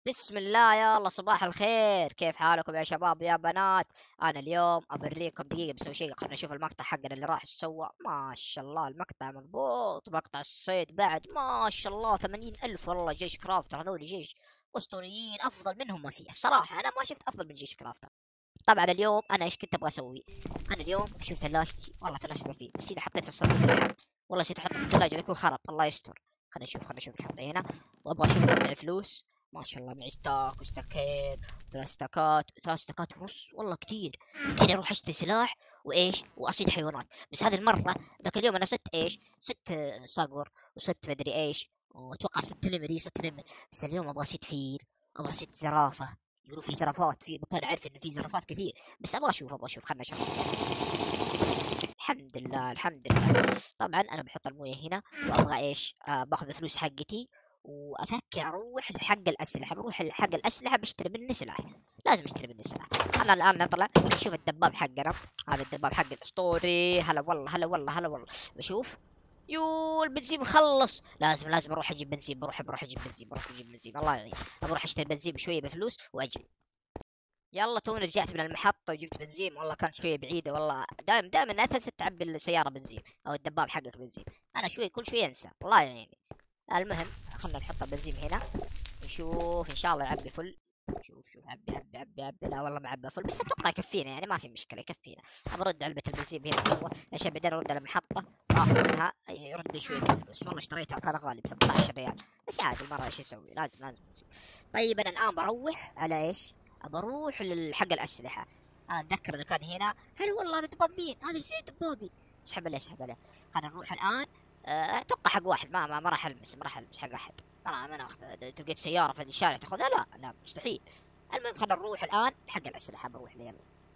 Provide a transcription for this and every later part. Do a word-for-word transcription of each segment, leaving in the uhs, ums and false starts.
بسم الله، يا الله صباح الخير. كيف حالكم يا شباب يا بنات؟ انا اليوم ابريكم دقيقه بسوي شيء. خلنا نشوف المقطع حقنا اللي راح ايش سوى. ما شاء الله المقطع مضبوط. مقطع الصيد بعد ما شاء الله ثمانين ألف. والله جيش كرافتر هذول جيش اسطوريين، افضل منهم ما في الصراحه. انا ما شفت افضل من جيش كرافتر. طبعا اليوم انا ايش كنت ابغى اسوي؟ انا اليوم شوف ثلاجتي، والله ثلاجتي ما في، بس اللي حطيت في الصندوق. والله نسيت احطه في الثلاجه يكون خرب، الله يستر. خلينا نشوف خلينا نشوف نحطه هنا. وابغى اشوف معي فلوس. ما شاء الله معي ستاك وستاكين، ثلاث ستاكات ثلاث ستاكات ونص، والله كثير. كذا اروح اشتري سلاح وايش واصيد حيوانات. بس هذه المره، ذاك اليوم انا ست ايش ست صقر وست مدري ايش، واتوقع ست نمر ست نمر. بس اليوم ابغى اصيد فيل، ابغى اصيد زرافه. يقولوا في زرافات في مكان، عارف انه في زرافات كثير. بس ابغى اشوف ابغى اشوف خلنا نشوف. الحمد لله الحمد لله. طبعا انا بحط المويه هنا، وابغى ايش آه باخذ فلوس حقتي. وافكر اروح لحق الاسلحه، بروح لحق الاسلحه بشتري مني سلاح. لازم اشتري مني سلاح. انا الان نطلع نشوف الدباب حقنا. هذا الدباب حق الاسطوري. هلا والله هلا والله هلا والله. بشوف. يو البنزين مخلص. لازم لازم اروح اجيب بنزين. بروح بروح اجيب بنزين بروح اجيب بنزين الله يعين. بروح اشتري بنزين بشويه بفلوس واجي. يلا توني رجعت من المحطة وجبت بنزين. والله كانت شوية بعيدة. والله دائم دائما أنت تعبي السيارة بنزين أو الدباب حقك بنزين. أنا شوي كل شوي أنسى الله يعيني. المهم خلنا نحط البنزين هنا. نشوف إن شاء الله يعبي فل. شوف شوف عبي عبي عبي عبي. لا والله ما عبى فل، بس اتوقع يكفينا يعني، ما في مشكله يكفينا. ابرد علبه البنزين هنا جوا عشان بعدين ارد على المحطه واخذ منها يرد لي شويه من الفلوس. والله اشتريتها كان غالي ب ستة عشر ريال، بس عادي المره ايش اسوي، لازم لازم نسوي. طيب انا الان بروح على ايش؟ بروح حق الاسلحه. انا اتذكر اللي كان هنا. هل والله هذا دباب مين؟ هذا شيء دبابي. اسحب عليه اسحب عليه. خلينا نروح الان. آه، اتوقع حق واحد. ما ما, ما راح المس ما راح المس حق احد. ما ما ناخذ. لقيت سياره في الشارع تاخذها؟ لا لا مستحيل. المهم خلينا نروح الان حق الاسلحه. بروح لي يلا.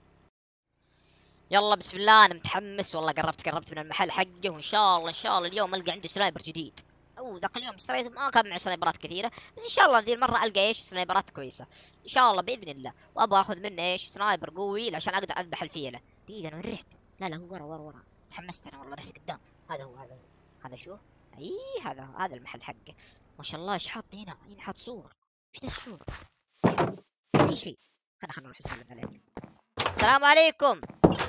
يلا بسم الله. انا متحمس والله. قربت قربت من المحل حقه، وان شاء الله ان شاء الله اليوم القى عندي سنايبر جديد. او ذاك اليوم اشتريت ما كان معي سنايبرات كثيره، بس ان شاء الله ذي المره القى ايش سنايبرات كويسه. ان شاء الله باذن الله. وابغى اخذ منه ايش سنايبر قوي عشان اقدر اذبح الفيله. دقيقه انا وين رحت؟ لا لا هو ورا ورا ورا. تحمست انا والله رحت قدام. هذا هو هذا هو. خلنا نشوف. اي هذا هو. هذا المحل حقه. ما شاء الله ايش حاط هنا؟ هنا حاط صور. ايش ذا الصور؟ ما في شيء. خلنا خلنا نروح نسلم عليه. السلام عليكم.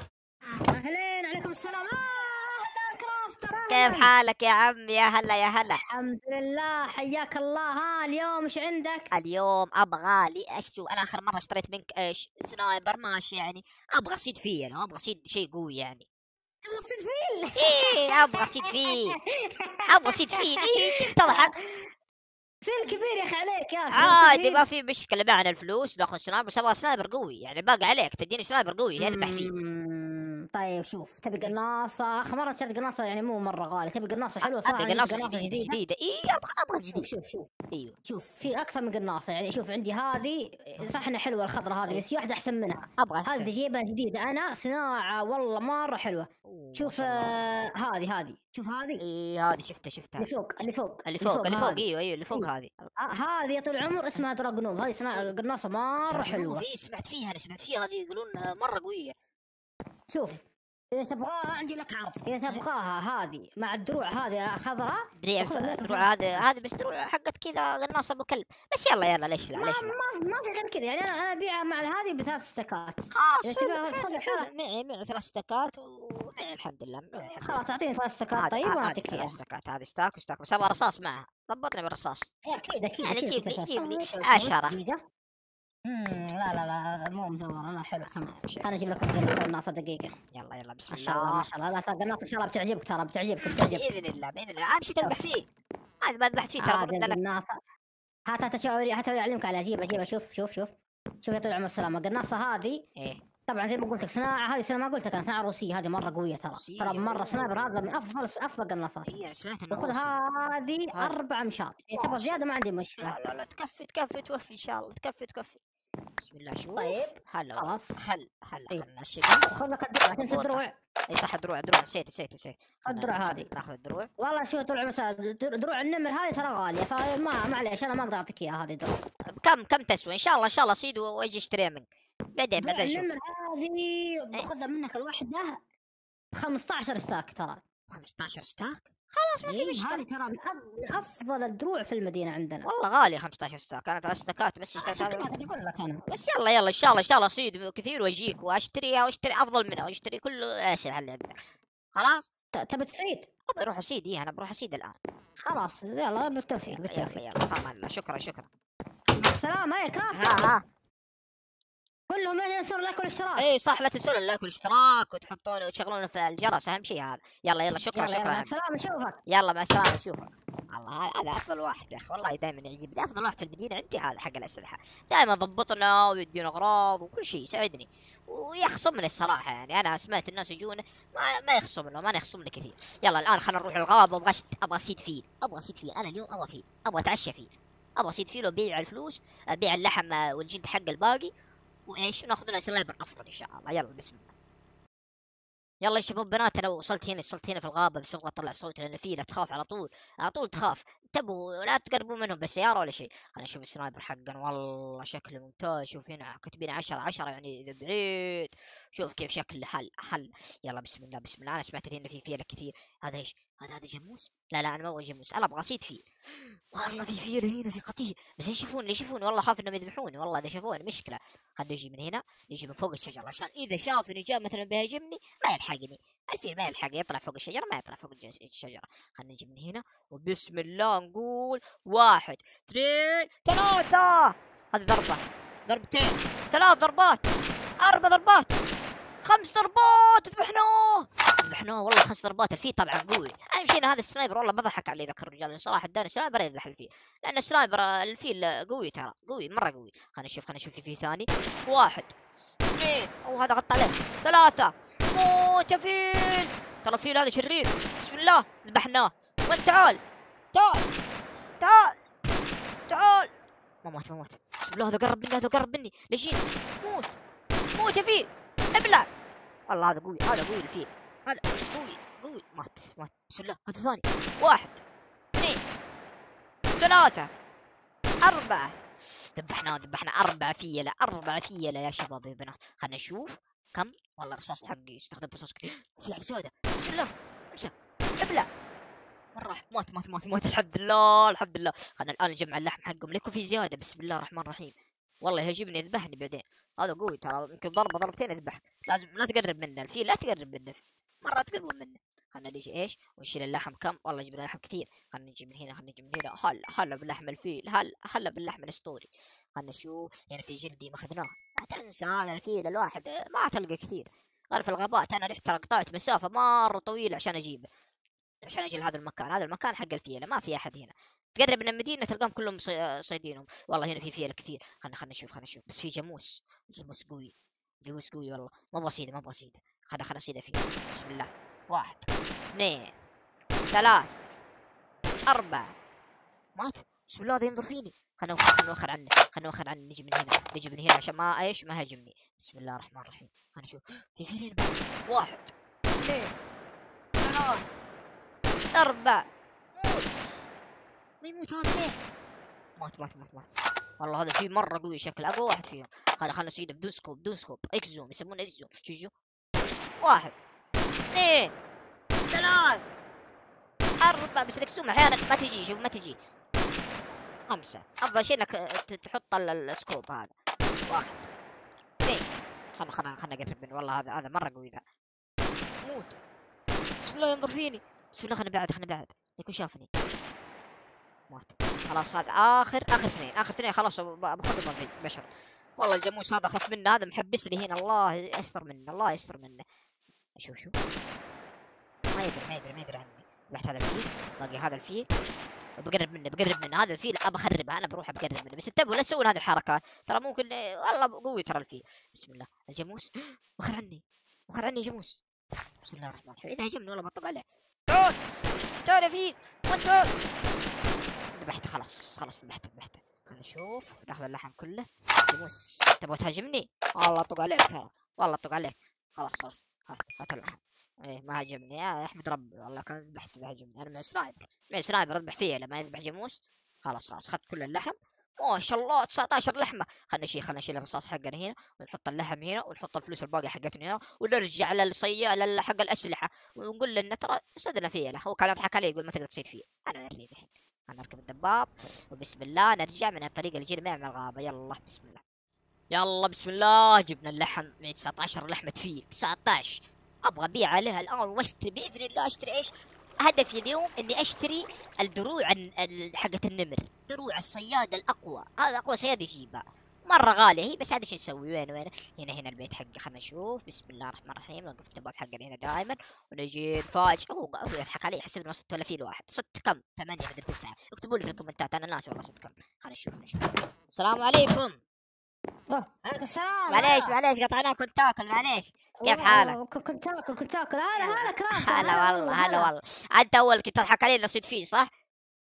اهلين عليكم السلام. آه هلا كرافتر كيف اهلا. حالك يا عم؟ يا هلا يا هلا. الحمد لله حياك الله. ها اليوم ايش عندك؟ اليوم ابغى لي اشوف. انا اخر مره اشتريت منك ايش سنايبر ماشي يعني. ابغى اصيد فيه انا، ابغى اصيد شيء قوي يعني. تبغى تصيد فيل؟ ايه ابغى اصيد فيه. ابغى اصيد فيه. ايه شو تضحك؟ فيل كبير يا اخي عليك يا اخي. عادي ما في مشكله. معنا الفلوس ناخذ سنايبر، بس ابغى سنايبر قوي يعني. باقي عليك تديني سنايبر قوي يذبح فيه. مم، طيب شوف، تبي قناصة؟ آخر مرة اشتريت قناصة يعني مو مرة غالية. تبي قناصة حلوة صراحة. ابغى عندي قناصه قناصة جديده جديدة. جديده. ايه ابغى ابغى شوف جديد. شوف شوف ايوه شوف في أكثر من قناصة يعني. شوف عندي هذه صح انها حلوة الخضرة هذه، بس في واحدة أحسن منها. ابغى هذه أحسن. جايبها جديدة أنا صناعة والله مرة حلوة. أوه، ما شوف شاء الله. آه هذه هذه شوف هذه ايه هذه شفتها شفتها. اللي فوق اللي فوق اللي فوق اللي فوق. هذه. ايوه ايوه اللي فوق أيوة. هذه. آه هذه يا طول العمر اسمها دراجونوف. هذه صناعة قناصة مرة حلوه. حلوة. في سمعت فيها انا سمعت فيها هذه يقولون مره قويه. شوف إذا تبغاها عندي لك عرض. إذا تبغاها هذه مع الدروع هذه خضراء. دريع الف... دروع هذه هذه بس دروع حقت كذا قناص ابو كلب. بس يلا يلا ليش لا ما ليش لا. ما ما في غير كذا يعني. انا انا ابيعها مع هذه بثلاث استكات. خلاص اذا حلو تبغى حلو خذ حلو. الحالة. معي معي ثلاث استكات ومعي الحمد لله معي الحمد لله. خلاص اعطيني ثلاث استكات هذه طيب هذه ونعطيك ثلاث اياها. استكات. هذه ستاك وستاك، بس ابغى رصاص معها. ضبطني بالرصاص. إيه اكيد اكيد يعني اكيد جيب أكيد لي رصاص. جيب لي طيب، عشرة. دقيقة. امم لا لا لا مو مزور انا حلو. انا اجيب لك قناصة دقيقة. يلا يلا بسم ما شاء الله ما الله. شاء الله. لا قناصة ان شاء الله بتعجبك ترى بتعجبك بتعجبك. باذن الله باذن الله. اهم شيء تذبح فيه. هذا ما ذبحت فيه ترى هذه برد لك. القناصة. هات هات شاوري هات اعلمك على اجيبها اجيبها. شوف شوف شوف شوف يا طول العمر السلامة. القناصة هذه ايه طبعا زي ما قلت لك صناعه. هذه صناعه ما قلت لك انا صناعه روسيه. هذه مره قويه ترى. روسية. ترى مره سنايبر. هذا أوه. من افضل افضل قناصات. ايه انا سمعت انه وخذ روسي. هذه هذا. اربع امشاط. اذا ما تبغى شاء زياده ما عندي مشكله. لا لا لا تكفي تكفي توفي ان شاء الله تكفي تكفي. بسم الله شوف. طيب هلا خلاص. هلا هلا إيه. خلنا نشيلها. خذ لك الدروع. تنسى الدروع. اي صح دروع دروع نسيت نسيت نسيت. الدروع هذه ناخذ الدروع. والله شو طول عمر دروع النمر هذه ترى غاليه. فما معليش انا ما اقدر اعطيك اياها هذه دروع. كم كم تسوي؟ ان شاء الله ان شاء الله اصيد واجي اشتريها منك. بعدين دروع بعدين نشوف. النمر هذه باخذها منك الوحده خمسة عشر ستاك ترى. خمسة عشر ستاك. خلاص ما في إيه مشكله. هذه ترى من أف- من افضل الدروع في المدينه عندنا. والله غاليه خمسة عشر ساعه، كانت ثلاث استكات بس اشتريت عشان كذا هذا. قاعد اقول لك انا. بس يلا يلا ان شاء الله ان شاء الله اصيد كثير واجيك واشتريها واشتري افضل منها واشتري كله اسهل اللي اقدر. خلاص. ت- تبي تصيد؟ ابى اروح اصيد، ايه انا بروح اصيد الان. خلاص يلا بالتوفيق يلا بالتوفيق. يلا يلا خلاص الله، شكرا شكرا. مع السلامه يا كرافت. ها ها. كلهم لا ينسون لايك والاشتراك. اي صح، لا تنسون اللايك والاشتراك وتحطون وتشغلون في الجرس، اهم شيء هذا. يلا يلا شكرا يلا يلا شكرا مع عمي. السلامه نشوفك. يلا مع السلامه اشوفك. الله هذا هذا افضل واحد يا اخي، والله دائما يعجبني، افضل واحد في المدينه عندي هذا حق الاسلحه. دائما ضبطنا ويدينا اغراض وكل شيء يساعدني ويخصمني الصراحه. يعني انا سمعت الناس يجون ما ما يخصم لهم، انا يخصمني كثير. يلا الان خلينا نروح الغابه، ابغى أست- ابغى اصيد فيل، ابغى اصيد فيل انا اليوم، ابغى فيل، ابغى اتعشى فيل، ابغى اصيد فيل وابيع الفلوس، ابيع اللحم والجلد حق الباقي، وايش ناخذ لنا سنايبر افضل ان شاء الله. يلا بسم الله. يلا يا شباب بنات، انا وصلت هنا وصلت هنا في الغابه، بس ابغى اطلع صوت لان في لا تخاف على طول، على طول تخاف. انتبهوا لا تقربوا منهم بالسياره ولا شيء. خلينا نشوف السنايبر حقنا، والله شكله ممتاز. شوف هنا كاتبين عشرة عشرة يعني اذا بعيد. شوف كيف شكل حل حل. يلا بسم الله بسم الله. انا سمعت هنا في فيله كثير. هذا ايش؟ هذا هذا جاموس؟ لا لا انا ما ابغى جاموس، انا ابغى اصيد فيل. والله في فيله هنا في قتيل، بس يشوفوني يشوفوني والله خاف انهم يذبحوني، والله اذا شافوني مشكله. خلينا نجي من هنا، نجي من فوق الشجره عشان اذا شافني جاء مثلا بيهاجمني ما يلحقني. الفيل ما يلحق يطلع فوق الشجرة، ما يطلع فوق الج- الشجرة. خلينا نجي من هنا وبسم الله نقول واحد اثنين ثلاثة. هذه ضربة، ضربتين، ثلاث ضربات، أربع ضربات، خمس ضربات، ذبحناه ذبحناه والله خمس ضربات. الفيل طبعا قوي. أهم شيء إن هذا السنايبر والله بضحك عليه ذاك الرجال صراحة، اداني سنايبر يذبح الفيل، لأن السنايبر الفيل قوي ترى، قوي مرة قوي. خلينا نشوف خلينا نشوف في فيل ثاني. واحد اثنين، اوه هذا غطى عليه. ثلاثة، موت يا فيل. ترى الفيل هذا شرير. بسم الله ذبحناه. وانت تعال تعال تعال تعال. ما مات ما مات. بسم الله هذا قرب مني، هذا قرب مني ليش؟ موت موت يا فيل، ابلع. والله هذا قوي، هذا قوي الفيل، هذا قوي قوي. مات مات. بسم الله هذا ثاني. واحد اثنين ثلاثة أربعة. ذبحنا ذبحنا أربع فيلة، أربع فيلة يا شباب يا بنات. خلنا نشوف كم. والله الرصاص حقي استخدمت رصاص كثير. في حاجة سوداء. بسم الله امسك ابلع. مرة مات مات مات مات. الحمد لله الحمد لله. خلنا الآن نجمع اللحم حقهم ليكون في زيادة. بسم الله الرحمن الرحيم. والله يهاجمني يذبحني بعدين. هذا قوي ترى، يمكن ضربة ضربتين يذبحك. لازم لا تقرب منه الفيل، لا تقرب منه مرة تقربوا منه. خلنا نجي ايش ونشيل اللحم كم. والله جبنا لحم كثير. خلنا نجي من هنا خلنا نجي من هنا. هلا هلا باللحم الفيل، هلا هلا باللحم الاسطوري. خلنا نشوف يعني في جلدي ما اخذناه. لا تنسى هذا الفيل الواحد ما تلقى كثير غير في الغابات. انا رحت قطعت مسافة مرة طويلة عشان اجيبه، عشان اجي لهذا المكان. هذا المكان حق الفيلة، ما في احد هنا. تقرب من المدينة تلقاهم كلهم صي- صيدينهم. والله هنا في فيلة كثير. خلنا خلنا نشوف خلنا نشوف. بس في جاموس، جاموس قوي، جاموس قوي والله. ما ابغى اصيده ما ابغى اصيده. خلنا خلنا اصيده فيه. بسم الله. واحد اثنين ثلاث أربعة. مات. بسم الله هذا ينظر فيني. خلنا نوخر خلنا نوخر عنه خلنا نوخر عنه. نجي من هنا نجي من هنا عشان ما ايش ما هاجمني. بسم الله الرحمن الرحيم. خلنا نشوف في فيلين بعد. واحد اثنين ثلاث أربعة. موت. ما يموت هذا ليه؟ مات مات مات مات. والله هذا فيه مرة قوي، شكل أقوى واحد فيهم. خلنا خلنا نصيده بدون سكوب بدون سكوب. اكس زوم يسمونه اكس زوم. شو شو. واحد اثنين ثلاث أربعة. بس الاكس زوم أحيانا ما تجي. شوف ما تجي. خمسة. أفضل شيء إنك ت- تحط ال- السكوب هذا. واحد اثنين. خلنا خلنا خلنا نقرب منه. والله هذا هذا مرة قوي ذا. موت. بسم الله ينظر فيني. بسم الله خلنا بعد خلنا بعد يكون شافني. مات. خلاص هذا اخر اخر اثنين اخر اثنين خلاص ب- باخذهم بشر. والله الجاموس هذا اخذت منه، هذا محبسني هنا. الله يستر منه الله يستر منه. شوف شوف ما يدري ما يدري ما يدري عني. ذبحت هذا الفيل، باقي هذا الفيل بقرب منه بقرب منه. هذا الفيل ابى اخربه، انا بروح بقرب منه. بس انتبهوا لا تسوون هذه الحركات ترى ممكن والله قوي ترى الفيل. بسم الله. الجاموس وخر عني وخر عني جاموس. بسم الله الرحمن الرحيم. اذا هجمني والله بطق عليه. تعال تعال يا فيل وانت. ذبحته خلاص خلاص ذبحته ذبحته. خلينا نشوف ناخذ اللحم كله. جاموس تبغى تهاجمني؟ والله طق عليك ترى، والله طق عليك. خلاص خلاص هات هات اللحم. ايه ما هاجمني يا احمد ربي، والله كان ذبحت اذا هاجمني. انا مع سنايبر مع سنايبر اذبح فيه لما يذبح جاموس. خلاص خلاص اخذت كل اللحم ما شاء الله تسعة عشر لحمه. خلنا نشيل خلنا نشيل الرصاص حقنا هنا، ونحط اللحم هنا، ونحط الفلوس الباقيه حقتنا هنا، ونرجع للصياد حق الاسلحه، ونقول له إن ترى صدنا فيه له. هو كان يضحك علي يقول ما تقدر تصيد فيه. انا اوريه الحين. انا اركب الدباب، وبسم الله نرجع من الطريق اللي جينا من الغابه. يلا بسم الله. يلا بسم الله. جبنا اللحم من تسعة عشر لحمه فيل. تسعة عشر ابغى ابيع عليها الان واشتري باذن الله. اشتري ايش؟ هدفي اليوم اني اشتري الدروع حقت النمر، دروع الصياد الاقوى. هذا اقوى صياد يجيبها، مره غاليه هي، بس عاد ايش نسوي؟ وين وين؟ هنا هنا البيت حقي. خلنا نشوف. بسم الله الرحمن الرحيم. نوقف الدباب حقنا هنا دائما، ونجي نفاجئ. هو هو يضحك علي، يحسب انه صدت ولا فيل واحد. صدت كم؟ ثمانية ولا تسعة؟ اكتبوا لي في الكومنتات، انا ناسي والله صدت كم. خلنا نشوف نشوف. السلام عليكم. أوه، عليك السلام. معليش معليش قطعناك كنت تاكل. معليش. كيف حالك؟ والله كنت تاكل كنت تاكل. هلا هلا كرام. هلا والله هلا والله. انت اول كنت تضحك علي اللي صيد فيه صح؟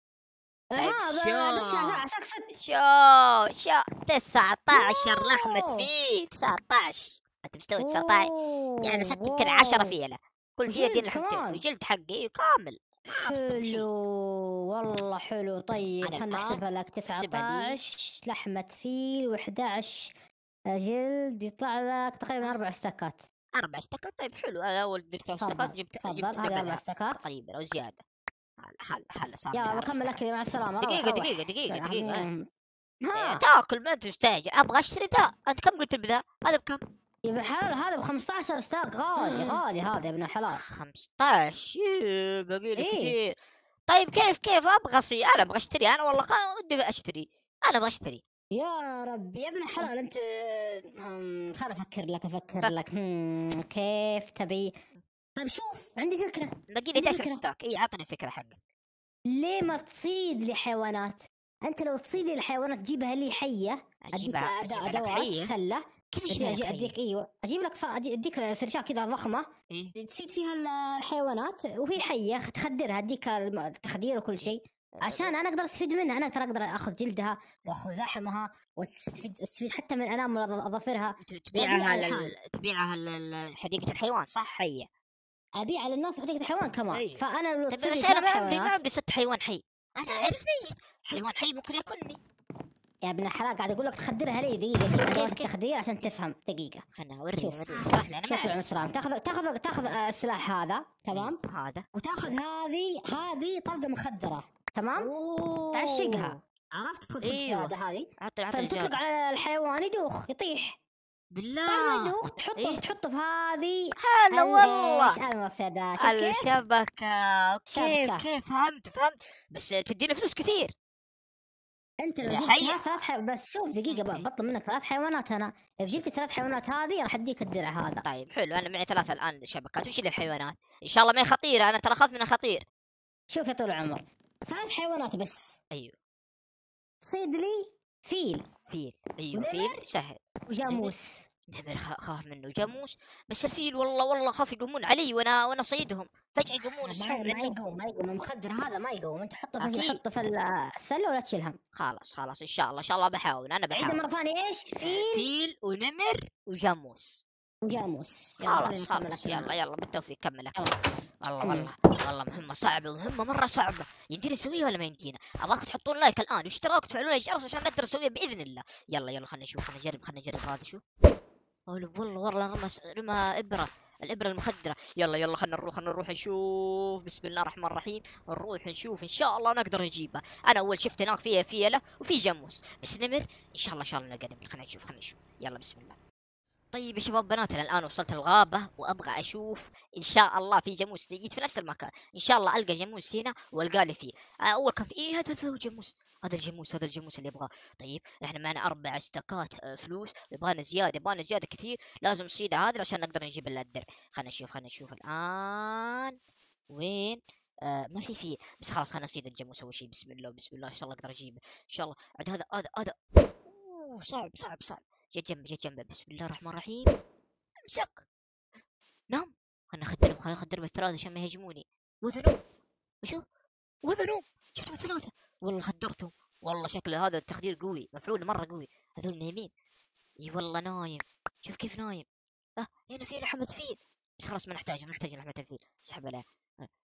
طيب ها شو عساك ست. شو شو تسعة عشر لحمة فيل. تسعة عشر انت مستوي تسعة عشر؟ يعني مسكت يمكن عشرة فيلة، كل فيها دين لحمتين، وجلد حقي كامل. حلو والله حلو. طيب أنا خلنا الآن نحسبها لك. تسعة احسبها لي. عشر لحمة فيل وإحدى عشر جلد، يطلع لك تقريبا أربع استكات. أربع استكات. طيب حلو. أنا أول ثلاث استكات جبت تفضل جبت هذه أربع قبلها استكات تقريبا أو زيادة. هلا هلا هلا صار لي يلا أربع بكمل استكات. أكلي مع السلامة. روح دقيقة روح. دقيقة دقيقة دقيقة. إيه، ها تاكل ما تستعجل. ابغى اشتري ذا. انت كم قلت بذا؟ هذا بكم؟ يا ابن الحلال هذا ب خمسطعش ستاك. غالي غالي هذا يا ابن الحلال. خمسطعش؟ إيه، باقي لي إيه؟ كثير. طيب كيف كيف ابغى اصي؟ انا ابغى اشتري. انا والله كان ودي اشتري. انا ابغى اشتري. يا رب يا ابن الحلال انت. هم، خل افكر لك افكر فك- لك. هم، كيف تبي؟ طيب شوف عندي فكرة. باقي لي عندي احدعشر فكرة. ستاك. اي عطني فكرة حقك. ليه ما تصيد لي حيوانات؟ انت لو تصيد لي الحيوانات تجيبها لي حية. اديك اجيبها أد- اجيبها لك ادوات حية؟ سلة. كيف أجي اجيبها لك أجي حية؟ اديك ايوه اجيب لك ف... أجي اديك فرشاه كذا ضخمة. إيه؟ تصيد فيها ال- الحيوانات وهي حية تخدرها. اديك الم- التخدير وكل شيء عشان انا اقدر استفيد منها. انا ترى اقدر اخذ جلدها واخذ لحمها واستفيد استفيد حتى من انامل اظافرها. ت- تبيعها لل... تبيعها لحديقة الحيوان صح؟ حية. ابيع للناس في حديقة الحيوان كمان. ايوه. فانا لو طيب تصيد لي بس انا ثلاث ما عمري ما حيوانات. عمري صدت حيوان حي. انا اعرف ميت. حيوان حي ممكن ياكلني. يا ابن الحلال قاعد اقول لك تخدرها لي. دقيقة في ادوات كيف؟ التخدير عشان تفهم. دقيقة. خلنا وريني شوف. وريني اشرح لي. انا ما شوف يا اعرف. مسرام تاخذ تاخذ تاخذ آه، السلاح هذا تمام. إيه، هذا. وتاخذ هذه هذه طلقة مخدرة تمام. اوه تعشقها. عرفت؟ تدخل في ايوه. الزيادة هذه. عطني عطني فتطلق زيادة. على الحيوان يدوخ يطيح. بعد ما بالله. يدوخ تحطه إيه؟ تحطه في هذه هلا والله. ايش المصيدة. شوف كيف؟ الشبكة. كيف شبكة. كيف فهمت فهمت. بس تدينا فلوس كثير. انت لو إذا جبتها حي. ثلاث حي... بس شوف دقيقة بقى، إيه. بطلب منك ثلاث حيوانات. انا اذا جبت ثلاث حيوانات هذه راح اديك الدرع هذا. طيب حلو. انا معي ثلاثة الان شبكات. وش اللي الحيوانات؟ ان شاء الله ما هي خطيرة. انا ترى اخاف من الخطير. شوف يا طول العمر ثلاث حيوانات بس. ايوه. صيد لي فيل فيل. ايوه ونمر فيل سهل. وجاموس. نمر خ- خاف منه. جاموس. بس الفيل والله والله خاف يقومون علي وانا وانا صيدهم. فجأة يقومون ما يصحون من ما النوم. يقوم ما يقوم المخدر هذا ما يقوم. انت حطه في أكيد. حطه في السله ولا تشيل هم. خلاص خلاص ان شاء الله ان شاء الله بحاول. انا عيد بحاول. مرة ثانية ايش؟ فيل فيل ونمر وجاموس. وجاموس. يلا خلينا خلاص نكمل خلاص أكلنا. يلا يلا بالتوفيق. كمل أكل. يلا. والله كمل. والله والله مهمة صعبة ومهمة مرة صعبة. يمدينا نسويها ولا ما يمدينا؟ ابغاكم تحطون لايك الان واشتراك وتفعلون الجرس عشان نقدر نسويها باذن الله. يلا يلا خلينا نشوف. خلينا نجرب خلينا نجرب هذا. شوف والله والله والله رمى س- رمى ابرة. الابرة المخدرة. يلا يلا خلينا نروح خلينا نروح نشوف. بسم الله الرحمن الرحيم. نروح نشوف ان شاء الله نقدر نجيبها. انا اول شفت هناك فيها فيلة وفي جاموس. بس نمر ان شاء الله ان شاء الله نلقى نمر. خلينا نشوف خلينا نشوف. يلا بسم الله. طيب يا شباب بنات انا الان وصلت الغابة وابغى اشوف ان شاء الله في جاموس. جيت في نفس المكان. ان شاء الله القى جاموس هنا والقى لي فيه. آه، اول كان في ايه هذا هذا هو جاموس. هذا الجاموس هذا الجاموس اللي ابغاه. طيب احنا معنا اربع استكات آه، فلوس. يبغانا زيادة يبغانا زيادة كثير. لازم نصيد هذا عشان نقدر نجيب لنا الدرع. خلينا نشوف خلينا نشوف الان وين. آه ما في فيه. بس خلاص خلينا نصيد الجاموس اول شيء. بسم الله بسم الله ان شاء الله اقدر اجيبه ان شاء الله. عاد هذا هذا هذا اوه صعب صعب صعب. جت جنبه جت جنبه. بسم الله الرحمن الرحيم. امسك. نام. خلنا نخدرهم خلنا نخدرهم الثلاثة عشان ما يهاجموني. وذا نوم. وشوف وذا نوم. شفتوا الثلاثة. والله خدرتهم. والله شكله هذا التخدير قوي مفعول مرة قوي. هذول نايمين. اي والله نايم. شوف كيف نايم. اه هنا في لحمة فيل. بس خلاص ما نحتاج ما نحتاج لحمة الفيل. اسحب عليه. آه،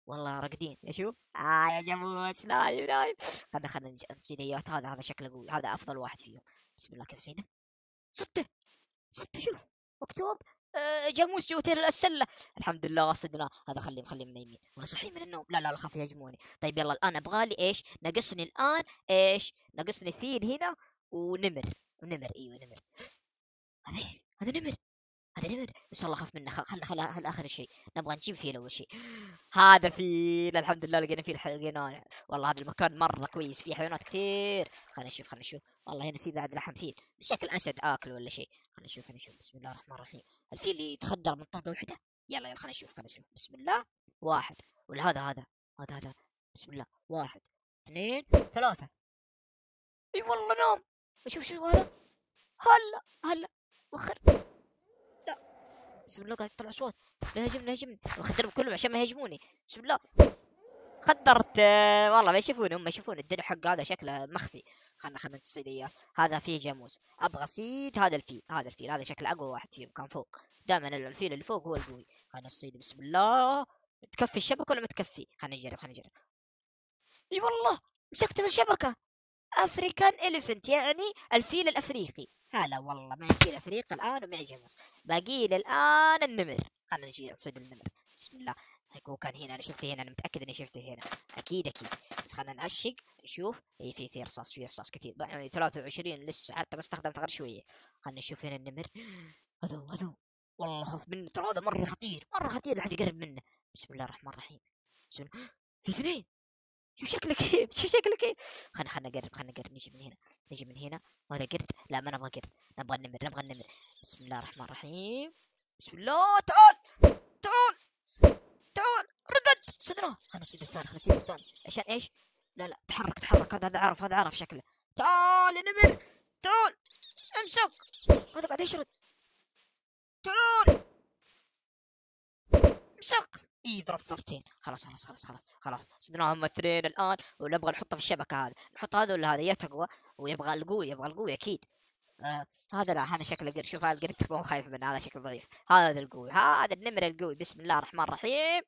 والله راقدين اشوف. اه يا جاموس نايم نايم. خلنا خلنا نصيد ايات. هذا هذا شكله قوي، هذا افضل واحد فيهم. بسم الله كيف صيده. صدته صدته شوف مكتوب آه، جاموس جوتير السله. الحمد لله صدنا. هذا خليهم خليهم نايمين ولا صحيين من النوم. لا لا لا خاف يهجموني. طيب يلا الان ابغى لي ايش ناقصني الان؟ ايش ناقصني؟ فيل هنا ونمر. ونمر ايوه نمر. هذا ايش؟ هذا نمر. هذا نمر بس والله خاف منه. خل خل خل خل اخر شيء نبغى نجيب فيل اول شيء. هذا فيل الحمد لله لقينا فيل. لقيناه والله. هذا المكان مره كويس فيه حيوانات كثير. خلينا نشوف خلينا نشوف. والله هنا في بعد لحم فيل بشكل اسد اكل ولا شيء. خلينا نشوف خلينا نشوف. بسم الله الرحمن الرحيم. الفيل يتخدر من طلقه واحده. يلا يلا خلينا نشوف خلينا نشوف. بسم الله. واحد. ولا هذا هذا هذا هذا. بسم الله. واحد اثنين ثلاثة. اي والله نام. شوف شوف هذا. هلا هلا وخر. بسم الله قاعد يطلع اصوات. لا يهاجمني لا يهاجمني. بخدرهم كلهم عشان ما يهاجموني. بسم الله. خدرت والله ما يشوفوني. هم يشوفون الدرع حق هذا شكله مخفي. خلنا خلنا نصيد اياه. هذا فيه جاموس. ابغى اصيد هذا الفيل. هذا الفيل هذا شكله اقوى واحد فيهم كان فوق. دائما الفيل اللي فوق هو القوي. خلنا نصيد. بسم الله. تكفي الشبكه ولا ما تكفي؟ خلنا نجرب خلنا نجرب. اي والله مسكت في الشبكه. افريكان اليفنت يعني الفيل الافريقي. هلا والله معي فيل افريقي الان ومعي جاموس. باقي لي الان النمر. خلنا نجي نصيد النمر. بسم الله. هو كان هنا انا شفته هنا. انا متاكد اني شفته هنا اكيد اكيد. بس خلنا نعشق نشوف. اي في في رصاص في رصاص كثير يعني ثلاثة وعشرين لسه حتى ما استخدمت غير شويه. خلنا نشوف هنا النمر. هذا هو هذا هو. والله خاف منه ترى. هذا مره خطير مره خطير. لا حد يقرب منه. بسم الله الرحمن الرحيم. بسم الله. في اثنين. شو شكله كيف شو شكله كيف. خلنا خلنا نقرب خلنا نقرب. نجي من هنا نجي من هنا. هذا قرد. لا ما نبغى قرد نبغى النمر نبغى النمر. بسم الله الرحمن الرحيم. بسم الله. تعال تعال تعال. رقد صدره. خلنا نسيد الثاني خلنا نسيد الثاني عشان ايش. لا لا تحرك تحرك. هذا هذا عرف هذا عرف شكله. تعال يا نمر تعال. امسك. هذا قاعد يشرد. تعال امسك. اي ضرب ضربتين. خلاص خلاص خلاص خلاص خلاص صدناهم اثنين الان. ونبغى نحطه في الشبكه. هذا نحط هذا ولا هذا يتقوى. ويبغى القوي يبغى القوي اكيد. آه هذا لا هذا شكله قرد. شوف هذا القرد مو خايف منه. هذا شكله ضعيف. هذا القوي هذا النمر القوي. بسم الله الرحمن الرحيم.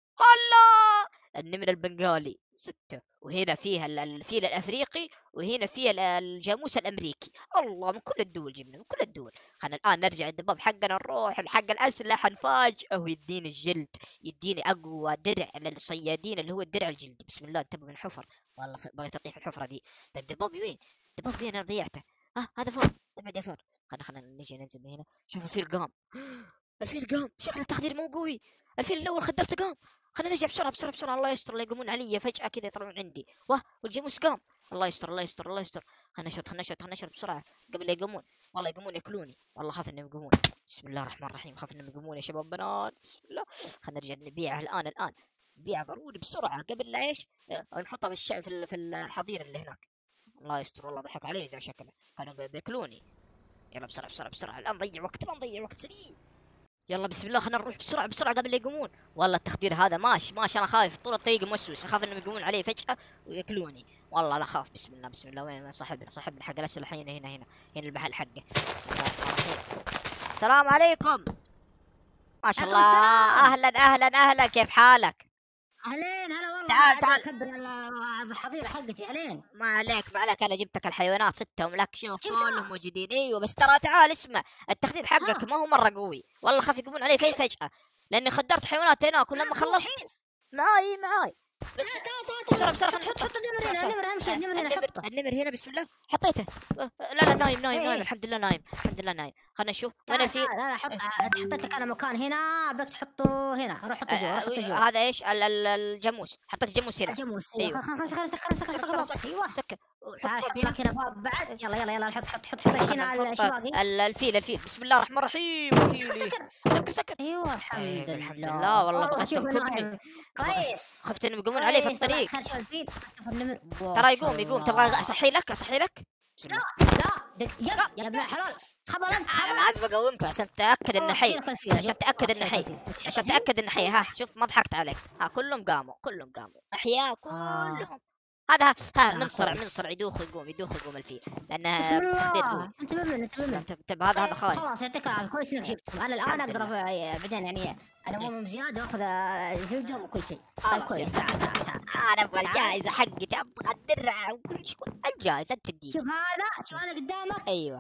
الله. النمر البنغالي ستة. وهنا فيها الفيل الافريقي. وهنا فيها الجاموس الامريكي. الله من كل الدول جبنا من كل الدول. خلينا الان نرجع الدباب حقنا نروح حق الاسلحه نفاجئه ويديني الجلد. يديني اقوى درع للصيادين اللي هو الدرع الجلدي. بسم الله. انتبه من الحفر. والله بغيت اطيح الحفره دي. طيب دبابي وين؟ دبابي وين؟ انا ضيعته. ها هذا فوق. ابعد يا فوق. خلينا خلينا نجي ننزل من هنا. شوف الفيل قام. الفيل قام. شكل التخدير مو قوي. الفيل الاول خدرته قام. خلينا نرجع بسرعه بسرعه بسرعه. الله يستر لا يقومون علي فجاه كذا يطلعون عندي. واه والجاموس قام. الله يستر الله يستر الله يستر. خلينا نشرد خلينا نشرد خلينا نشرد بسرعه قبل لا يقومون. والله يقومون ياكلوني. والله خاف انهم يقومون. بسم الله الرحمن الرحيم. خاف انهم يقومون يا شباب بنات. بسم الله. خلينا نرجع نبيعه الان الان. نبيعه ضروري بسرعه قبل لا ايش نحطه في الشع في في الحظيره اللي هناك. الله يستر والله ضحك علي ذا شكله. كانوا بياكلوني. يلا بسرعه بسرعه بسرعه الان نضيع وقت الان نضيع وقت سريع. يلا بسم الله خلينا نروح بسرعه بسرعه قبل لا يقومون. والله التخدير هذا ماشي ماشي. انا خايف طول الطريق موسوس. اخاف انهم يقومون علي فجاه وياكلوني. والله انا خاف. بسم الله بسم الله. وين صاحبنا صاحبنا حق الاسلحه؟ هنا هنا هنا هنا المحل حقه. بسم الله الرحمن الرحيم. السلام عليكم. ما شاء الله. اهلا اهلا اهلا كيف حالك؟ اهلين هلا والله. تعال تعال. اكبر الحظيره حقتي. اهلين. ما عليك ما عليك. انا جبتك الحيوانات ستة وملك شوف كلهم موجودين. ايوه بس ترى تعال اسمع. التخدير حقك ما هو مره قوي. والله خاف يقومون علي في فجأة. لاني خدرت حيوانات هناك ولما خلصت معاي معاي. بس بسرعة بسرعة خلينا نحط. حط النمر هنا. النمر اهم شيء. النمر هنا حطه. النمر هنا بسم الله. حطيته. لا لا نايم نايم نايم. الحمد لله نايم الحمد لله نايم. خلينا نشوف وين الفيل. لا لا حط. حطيت لك انا مكان هنا. بدك تحطه هنا. روح حطه جوا حطه جوا. هذا ايش الجاموس. حطيت الجاموس هنا. الجاموس. ايوه خلاص خلاص خلاص خلاص. ايوه سكر. تعال حط لك هنا بعد. يلا يلا يلا حط حط حط حط الشينا الشواقي. الفيل الفيل. بسم الله الرحمن الرحيم. فيلي سكر سكر. ايوه الحمد الحمد لله. والله بغيت تنقذني كويس. خفت انهم يقومون علي في الطريق. النمر ترى يقوم يقوم. تبغى اصحي لك اصحي لك. لا لا يا يا ابن الحلال. خبر انت. انا لازم اقومك عشان تاكد انه حي. عشان تاكد انه حي. عشان تاكد انه حي. ها شوف ما ضحكت عليك. ها كلهم قاموا كلهم قاموا احياء كلهم. هذا ها آه، منصرع كويس. منصرع يدوخ ويقوم يدوخ ويقوم الفيل لانه انتبه تخدير له، قوي. انتبه منه، انتبه منه. انتبه انتبه هذا هذا خايف. خلاص يعطيك العافيه، كويس انك جبتهم. انا الان الحمد اقدر لله. أف- بعدين يعني انا مو من زياده واخذ جلدهم وكل شيء. طيب خلاص كويس، يلا. تعال تعال تعال. انا ابغى تعال. الجائزه حقتي، ابغى الدرع وكل شيء، الجائزه انت تديني. شوف هذا، شوف هذا قدامك. ايوه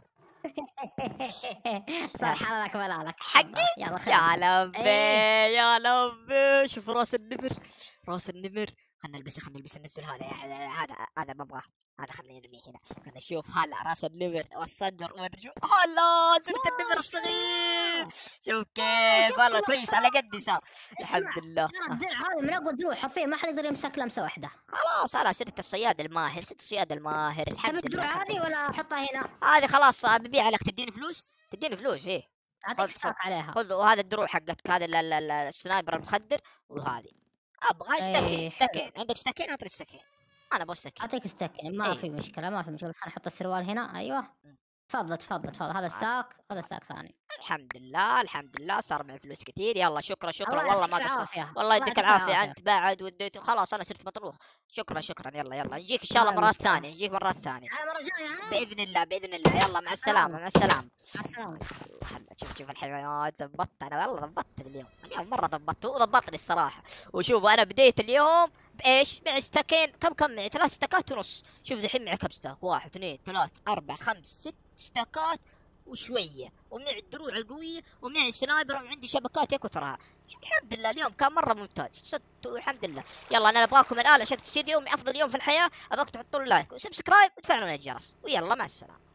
صار حلالك ملالك. حقي. يلا خير. يا لبي إيه. يا لبي، شوف راس النمر، راس النمر. خلنا نلبسه خلنا نلبسه ننزل هذا يا- هذا هذا ما ابغاه، هذا خلينا نرميه هنا. خلنا نشوف هلا راس النمر والصدر والرجول. هلا صرت النمر الصغير، شوف كيف والله كويس على قدي صار. الحمد لله. ترى الدرع هذا من اقوى الدروع حرفيا، ما حد يقدر يمسك لمسه واحده. خلاص انا صرت الصياد الماهر، صرت الصياد الماهر تبي الحمد الدروع لله. هذه ولا احطها هنا؟ هذه خلاص ببيع لك، تديني فلوس، تديني فلوس ايه. اعطيك خذ خذ ستوك عليها. خذ، وهذا الدروع حقتك، هذا ال- ال- ال- السنايبر المخدر، وهذه ابغى اشتكين. إيه، اشتكين عندك اشتكين؟ اعطني اشتكين، انا ابغى اشتكين. اعطيك ستوك ما إيه. في مشكله، ما في مشكله. خلينا نحط السروال هنا. ايوه تفضل تفضل تفضل. هذا الساك، هذا الساك ثاني. الحمد لله الحمد لله صار معي فلوس كثير. يلا شكرا شكرا الله والله ما يعطيك قصرت. العافية. والله الله يديك يعطيك العافيه، العافية. انت بعد وديت خلاص انا صرت مطروخ. شكرا شكرا. يلا يلا نجيك ان شاء الله ما مرات مشكلة. ثانيه، نجيك مرات ثانيه على مرة جاية ها؟ باذن الله باذن الله. يلا مع السلامه مع السلامه. مع السلامة. هلا شوف شوف الحيوانات، زبطت انا والله، ضبطت اليوم اليوم مره ضبطت، وضبطني الصراحه. وشوفوا انا بديت اليوم بايش؟ معي ستاكين. كم كم معي؟ ثلاث ستاكات ونص. شوف ذحين معي كم ستاك؟ واحد اثنين ثلاث اربع خمس ست ستاكات وشويه، ومعي الدروع القويه، ومعي سنايبر، وعندي شبكات يا كثرها. الحمد لله اليوم كان مره ممتاز، صدق الحمد لله. يلا انا ابغاكم الان عشان تصير يومي افضل يوم في الحياه، ابغاكم تحطوا لايك وسبسكرايب وتفعلون الجرس، ويلا مع السلامه.